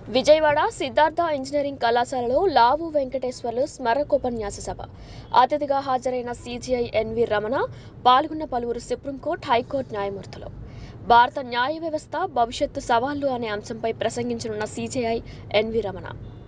Vijayawada Siddhartha engineering కళాశాలలో లావు వెంకటేశ్వర్లు స్మారకోపన్యాస సభ అతిథిగా హాజరైన సీజీఐ ఎన్వి రమణ పాల్గొన్న పలువురు సుప్రీంకోర్టు హైకోర్టు న్యాయమూర్తులు. భారత న్యాయ వ్యవస్థ భవిష్యత్తు సవాళ్లు అనే అంశంపై ప్రసంగించనున్న సీజేఐ ఎన్వి రమణ